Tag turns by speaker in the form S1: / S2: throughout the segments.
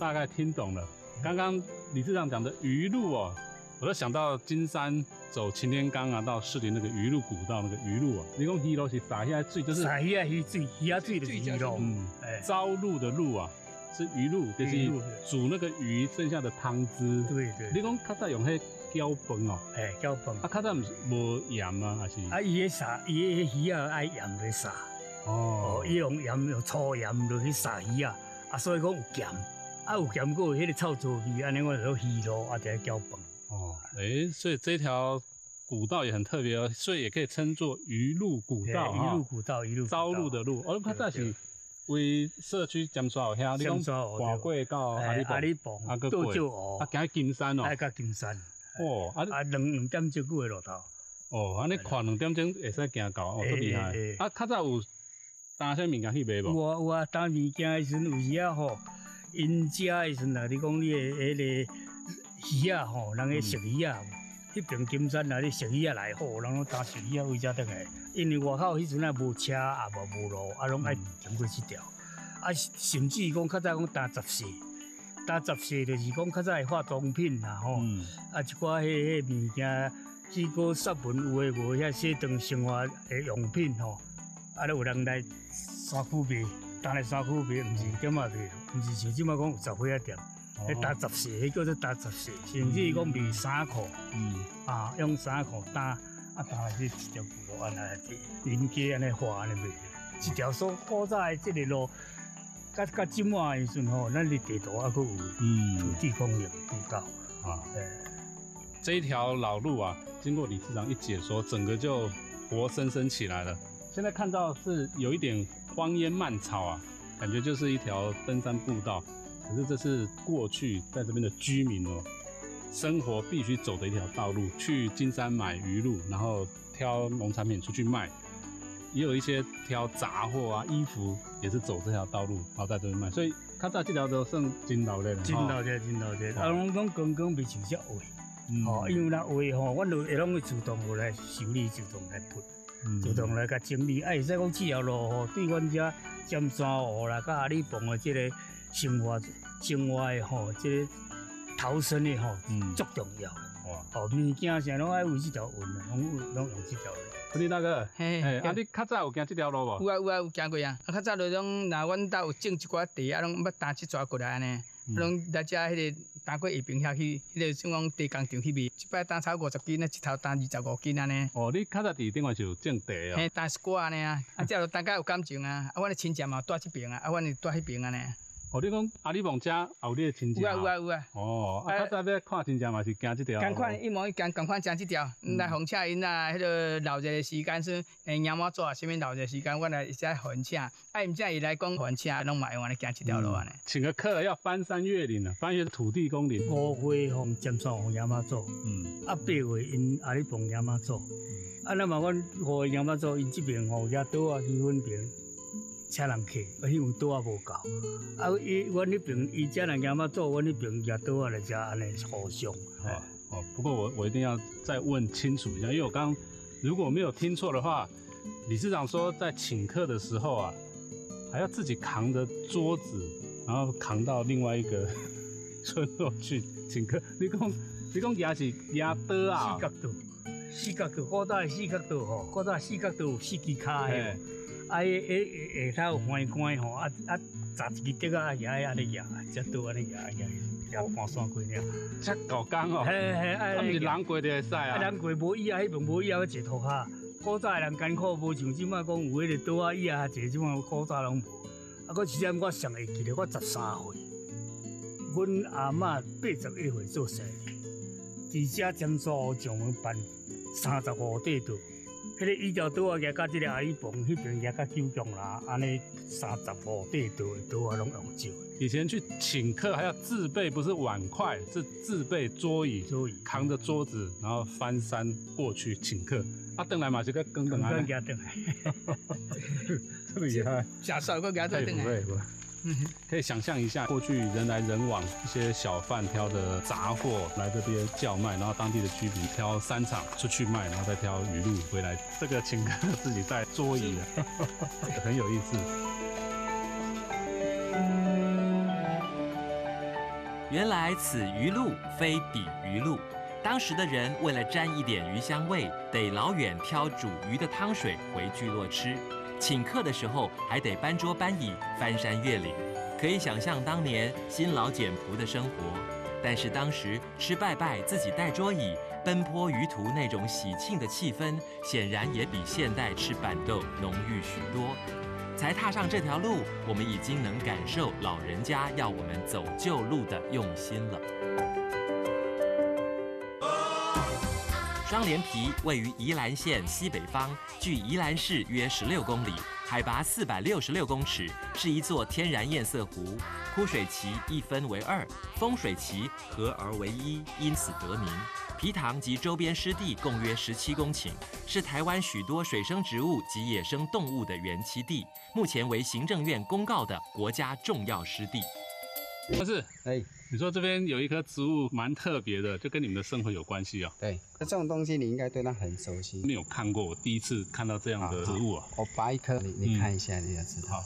S1: 大概听懂了。刚刚理事长讲的鱼路哦，我都想到金山走擎天岗啊，到士林那个鱼路古道那个鱼路啊。你讲鱼路是撒下水，就是
S2: 撒下鱼水，鱼水就是鱼路。
S1: 招路的路啊，是鱼路，就是煮那个鱼剩下的汤汁。
S2: 对对。
S1: 你讲较早用迄搅饭哦，
S2: 搅饭。
S1: 较早唔是无盐啊，还是？
S2: 伊迄撒，伊迄鱼啊爱盐来撒。伊用盐用粗盐落去撒鱼啊，所以讲有咸。有咸过迄个臭臭味，安尼我就鱼路啊，再搅饭。
S1: 所以这条古道也很特别哦，所以也可以称作鱼路古道
S2: 鱼路古道，鱼路
S1: 招路的路。较早是为社区尖沙有遐，你讲跨过到阿里磅，
S2: 倒少湖，
S1: 行金山哦，
S2: 到金山。
S1: 2
S2: 点钟久的路途。
S1: 安尼看2点钟会使行到，够厉害。较早有担啥物件去买无？
S2: 有啊，担物件的时阵有时啊吼，因食的时阵啊，你讲你的迄个鱼啊吼，人个食鱼啊，迄边金山啊，你食鱼啊来好，人担食鱼啊回家倒来。因为外口迄阵啊无车啊无路，拢爱经过这条。甚至讲较早讲担杂货。就是讲较早的化妆品啦吼，一寡迄物件，水果、纱文有诶无遐小顿生活诶用品吼，都有人来3区卖，担来3区卖，毋是点啊卖，毋是像即摆讲有10块仔店，迄担杂货，迄叫做担杂货，甚至讲卖衫裤，用衫裤担，担来这一条古路安尼林街安尼画安尼卖，一条所古早诶即个路。甲即卖的时阵吼，咱的地图还佫有土地公园步道
S1: 这一条老路啊，经过理事长一解说，整个就活生生起来了。现在看到是有一点荒烟蔓草啊，感觉就是一条登山步道。可是这是过去在这边的居民哦，生活必须走的一条道路。去金山买鱼露，然后挑农产品出去卖。也有一些挑杂货啊、衣服，也是走这条道路，然后在这边卖。所以较早这条都算真老的了。
S2: 真老的。拢刚刚未像只话，因为那话吼，阮就会拢会自动来修理，自动来喷，自动来甲整理。会使讲这条路吼，对阮遮尖山湖啦、甲阿里磅的这个生活的吼，这个逃生的吼，足重要的。物件啥拢爱为这条运的，拢用这条路。
S1: 李大哥，你较早有行这条路无？
S3: 有行过啊！较早就种，若阮兜有种一寡地啊，拢要担一抓过来安尼，拢来遮迄个担过下平遐去，迄个像讲地工厂去卖，一摆担超50斤，一头担25斤安尼。
S1: 你较早伫顶外就有种地哦？
S3: 担一寡安尼啊，遮就大家有感情啊，阮的亲戚嘛住这边啊，阮就住迄边安尼。
S1: 你讲阿里磅遮有你的亲戚？
S3: 有啊。
S1: 较早要看亲戚嘛是行这条。
S3: 同款一模一样，同款行这条。来红车因啊，迄个闹热的时间是娘妈做啊，啥物闹热时间，阮来再红车。毋则伊来讲红车，拢嘛用安尼行这条路安尼。
S1: 请个客要翻山越岭啊，翻越土地公岭。
S2: 5月红尖山红娘妈做，8月因阿里磅娘妈做。那么阮5月娘妈做，因这边吼遮岛啊气氛边。车人客，因为岛啊无够，阮那边伊遮人家嘛做，阮那边也岛啊来遮安尼互相。
S1: 不过我一定要再问清楚一下，因为我刚如果没有听错的话，理事长说在请客的时候啊，还要自己扛着桌子，然后扛到另外一个村落去请客。你讲也是也刀啊？
S2: 四角刀，古早的四角刀吼，古早四角刀有4支骹的。下头有翻关吼，砸一支竹啊，压安尼压，只刀安尼压半山过了。
S1: 遮够工哦，毋是人过就会使啊。
S2: 人过无椅啊，迄边无椅啊，要坐拖下。古早的人艰苦，无像即摆讲有迄个刀啊椅啊坐，即摆古早拢无。佫实我上会记得，我13岁，阮阿嬷81岁做生意，伫遮尖沙湖上门办35块刀。迄个一条刀啊，夹到这个阿里磅，迄边夹到九江啦，安尼35块刀的刀啊，拢用少。
S1: 以前去请客还要自备，不是碗筷，是自备桌椅，扛着桌子，然后翻山过去请客。回来嘛是个更等啊，
S2: 夹回来，
S1: 这么厉害，
S3: 下手个夹回来。
S1: 可以想象一下，过去人来人往，一些小贩挑的杂货来这边叫卖，然后当地的居民挑3场出去卖，然后再挑鱼露回来。这个请客自己带桌椅的，很有意思。
S4: 原来此鱼露非彼鱼露。当时的人为了沾一点鱼香味，得老远挑煮鱼的汤水回聚落吃。请客的时候还得搬桌搬椅，翻山越岭。可以想象当年辛劳简朴的生活。但是当时吃拜拜自己带桌椅，奔波于途那种喜庆的气氛，显然也比现代吃板豆浓郁许多。才踏上这条路，我们已经能感受老人家要我们走旧路的用心了。双连埤位于宜兰县西北方，距宜兰市约16公里，海拔466公尺，是一座天然堰塞湖。枯水期一分为二，丰水期合而为一，因此得名。埤塘及周边湿地共约17公顷，是台湾许多水生植物及野生动物的原栖地，目前为行政院公告的国家重要湿地。
S1: 但是，你说这边有一棵植物蛮特别的，就跟你们的生活有关系啊？
S5: 对，这种东西你应该对它很熟悉。
S1: 没有看过，我第一次看到这样的植物啊。
S5: 我拔一颗，你看一下，你就知道。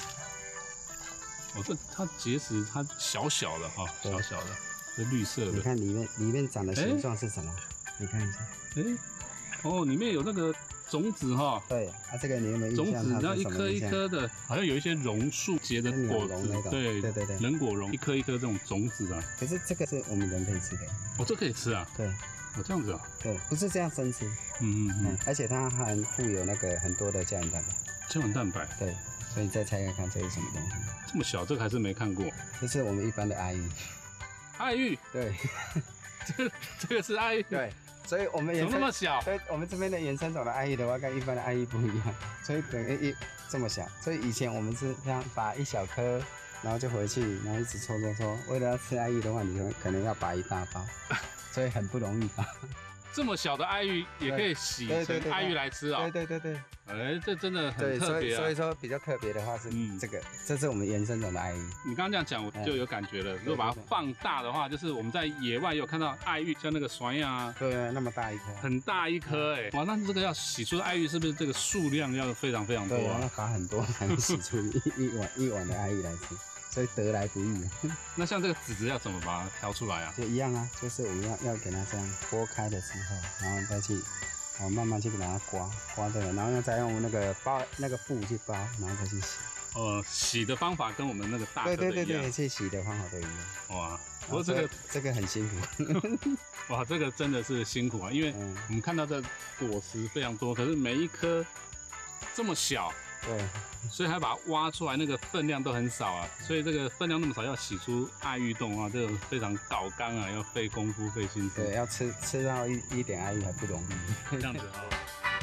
S1: 哦，它结实，它小小的哈，小小的，是绿色的。
S5: 你看里面长的形状是什么？你看一下。
S1: 哦，里面有那个种子哈。
S5: 对，这个你有没有印象？
S1: 种子，然后一颗一颗的，好像有一些榕树结的果子，对，人果榕，一颗一颗这种种子啊。
S5: 可是这个是我们人可以吃的。
S1: 哦，这可以吃啊？
S5: 对。
S1: 哦，这样子啊？
S5: 对，不是这样生吃。而且它还富有那个很多的胶原蛋白。
S1: 胶原蛋白。
S5: 对。所以你再猜看看这是什么东西？
S1: 这么小，这个还是没看过。
S5: 这是我们一般的爱玉。
S1: 爱玉？
S5: 对。
S1: 这个是爱玉。
S5: 对。所以我们
S1: 怎么那么小？
S5: 所以我们这边的野生种的爱玉的话，跟一般的爱玉不一样，所以等于这么小。所以以前我们是这样拔一小颗，然后就回去，然后一直搓。为了要吃爱玉的话，你可能要拔一大包，所以很不容易拔。
S1: 这么小的爱玉也可以洗成爱玉来吃啊？
S5: 对。
S1: 这真的很特别啊。
S5: 所以说比较特别的话是这个，这是我们原生种的爱玉。
S1: 你刚刚这样讲，我就有感觉了。如果把它放大的话，就是我们在野外有看到爱玉，像那个酸呀，
S5: 对，那么大一颗，
S1: 很大一颗哎。哇，那这个要洗出的爱玉是不是这个数量要非常非常多啊？
S5: 要拔很多才能洗出一碗的爱玉来吃。所以得来不易。
S1: 那像这个籽要怎么把它挑出来啊？
S5: 就一样啊，就是我们要给它这样剥开的时候，然后再去，慢慢去给它刮这个，然后再用那个布去包，然后再去洗。
S1: 洗的方法跟我们那个大颗的一样。
S5: 对，去洗的方法都一样。
S1: 哇，不过
S5: 这个很辛苦。
S1: 哇，这个真的是辛苦啊，因为我们看到这果实非常多，可是每一颗这么小。
S5: 对，
S1: 所以还把它挖出来，那个分量都很少啊，所以这个分量那么少，要洗出爱玉冻啊，这个非常搞刚啊，要费功夫费心思。
S5: 对，要吃到一点爱玉还不容易。
S1: 这样子啊。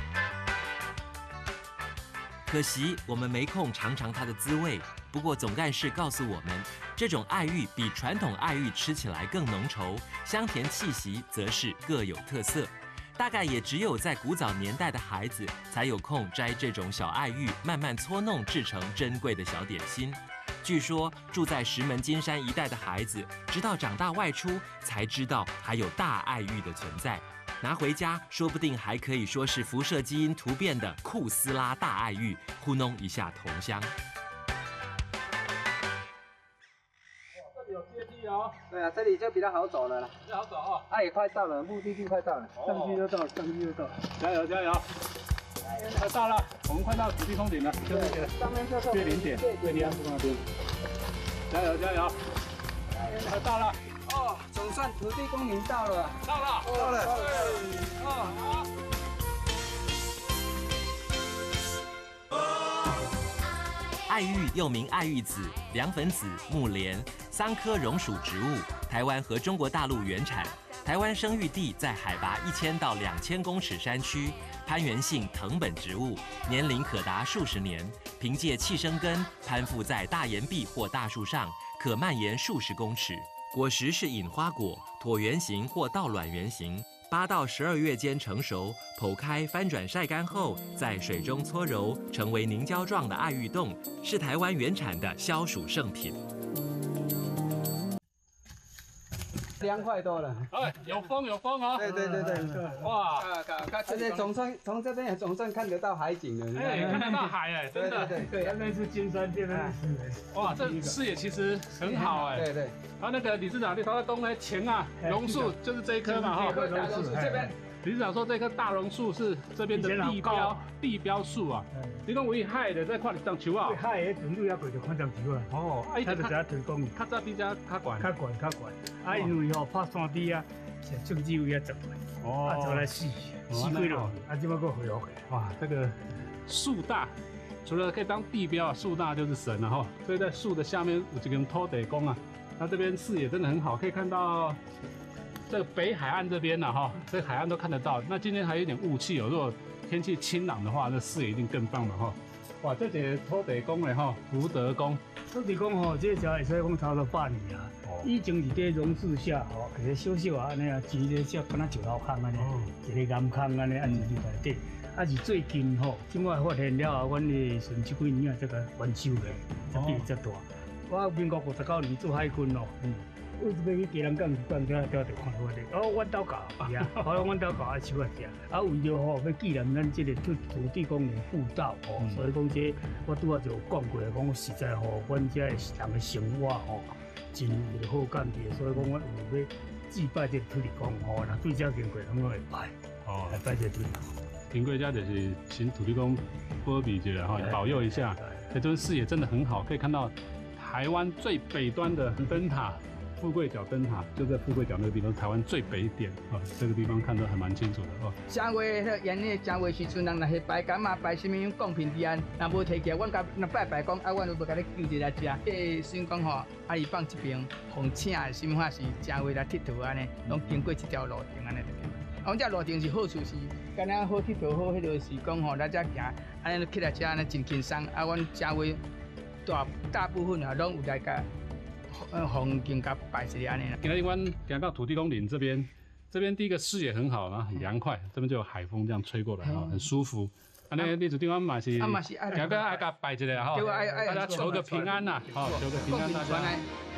S4: 可惜我们没空尝尝它的滋味。不过总干事告诉我们，这种爱玉比传统爱玉吃起来更浓稠，香甜气息则是各有特色。大概也只有在古早年代的孩子才有空摘这种小爱玉，慢慢搓弄制成珍贵的小点心。据说住在石门金山一带的孩子，直到长大外出才知道还有大爱玉的存在。拿回家说不定还可以说是辐射基因突变的库斯拉大爱玉，糊弄一下同乡。
S1: 有阶梯哦。
S5: 对啊，这里就比较好走了啦。
S1: 比较好走哦。
S5: 也快到了，目的地快到了，上去就到，
S1: 加油！快到了，我们快到土地峰顶了，就那个
S5: 上面就是
S1: 最顶点，最低安部那边。加油！快到了。
S5: 总算土地公陵到了。
S1: 到了。好。
S4: 爱玉又名爱玉子、凉粉子、木莲，3科榕属植物，台湾和中国大陆原产。台湾生育地在海拔1000到2000公尺山区，攀援性藤本植物，年龄可达数十年。凭借气生根，攀附在大岩壁或大树上，可蔓延数十公尺。果实是隐花果，椭圆形或倒卵圆形。8到12月间成熟，剖开翻转晒干后，在水中搓揉，成为凝胶状的爱玉冻，是台湾原产的消暑圣品。
S5: 凉快多了。
S1: 哎，有风哦。
S5: 对，
S1: 哇，
S5: 而且从这边也总算看得到海景了。
S1: 哎，看得到海哎，真的。
S2: 对，那边是金山，这边是
S1: 哇，这视野其实很好哎。
S5: 对。
S1: 然后那个理事长，你说公呢前啊，榕树就是这一棵嘛哈。
S3: 榕树这边。
S1: 理事长说这棵大榕树是这边的地标树啊。你讲为海的在看你张树啊？
S2: 海的程度也过就看张树啊。
S1: 哦，
S2: 它就只推广，
S1: 较早比较较悬。
S2: 啊，因为吼拍山地啊，是种植物也种的，啊，做来死几落，啊，这么个回复。
S1: 哇，这个树大，除了可以当地标啊，树大就是神了哈。所以在树的下面有这个土地公啊，那这边视野真的很好，可以看到。这个北海岸这边呢，哈，这个海岸都看得到。那今天还有点雾气哦，如果天气晴朗的话，那视野一定更棒了哈。哇，这个土地公嘞哈，福德宫。
S2: 土地公吼，这只会使讲差不多100年啊。以前是在榕树下吼，其实小小啊安尼啊，一个小敢若石头坑安尼，一个岩坑安尼，啊，入内底。啊是最近吼，即摆发现了啊，阮的顺这几年啊，这个完修的，这变遮大。我民国59年做海军咯。我这边去基隆港就看到阮兜搞，是啊，好像阮兜搞啊手啊只，啊为着吼要纪念咱这个土地公的步道吼，所以讲这我拄仔就有讲过，讲实在吼，阮这人的生活吼真有好感觉，所以讲我有要祭拜这土地公吼，那对遮经过拢会拜，来拜这土地公。
S1: 经过遮就是请土地公保庇一下哈，保佑一下。这边视野真的很好，可以看到台湾最北端的灯塔。富贵角灯塔就在富贵角那个地方，台湾最北点啊，这个地方看得还蛮清楚的哦。
S3: 正月迄演迄正月时阵，人若是拜柑啊，拜什么贡品伫安，若无摕起来，阮甲若拜讲，啊，阮就要甲你救一来食。即算讲吼，阿姨放这边红请的什么话是正月来佚佗安尼，拢经过这条路程安尼就对。阮这路程是好处是，敢若好佚佗好，迄个是讲吼，咱遮行，安尼起来遮安尼真轻松。啊，阮正月大部分啊，拢有来甲。风景甲摆一下安尼啦。
S1: 今天阮行到土地公岭这边第一个视野很好，然后很凉快，这边就有海风这样吹过来哈，很舒服。安尼你土地公嘛是，行到爱甲拜一下哈，大家求个平安呐，好，求个平安大家。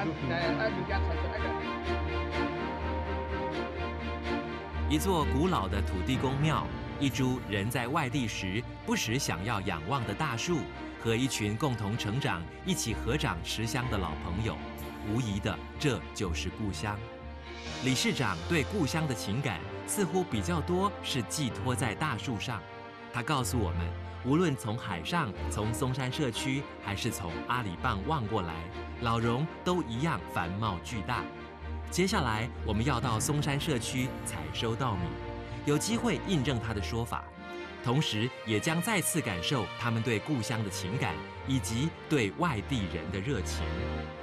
S4: 一座古老的土地公庙，一株人在外地时不时想要仰望的大树，和一群共同成长、一起合掌持香的老朋友。无疑的，这就是故乡。理事长对故乡的情感似乎比较多是寄托在大树上。他告诉我们，无论从海上、从松山社区，还是从阿里磅望过来，老榕都一样繁茂巨大。接下来我们要到松山社区采收稻米，有机会印证他的说法，同时也将再次感受他们对故乡的情感，以及对外地人的热情。